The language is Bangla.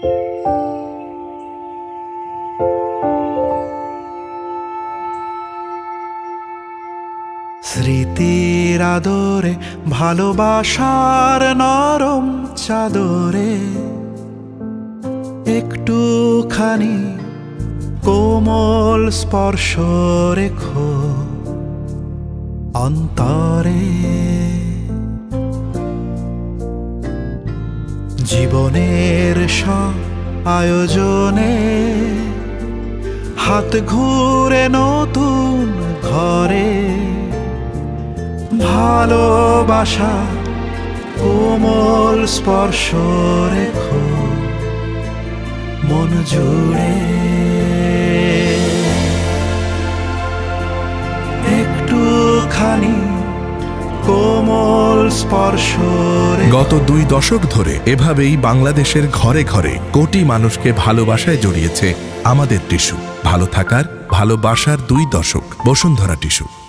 স্মৃতির আদরে ভালোবাসার নরম চাদরে একটুখানি কোমল স্পর্শ রেখো অন্তরে। জীবনের সব আয়োজনে হাত ঘুরে নতুন ঘরে ভালোবাসা কোমল স্পর্শ রেখো মন জুড়ে। একটুখানি কোমল স্পর্শ। গত 2 দশক ধরে এভাবেই বাংলাদেশের ঘরে ঘরে কোটি মানুষকে ভালোবাসায় জড়িয়েছে আমাদের টিস্যু। ভালো থাকার ভালোবাসার 2 দশক। বসুন্ধরা টিস্যু।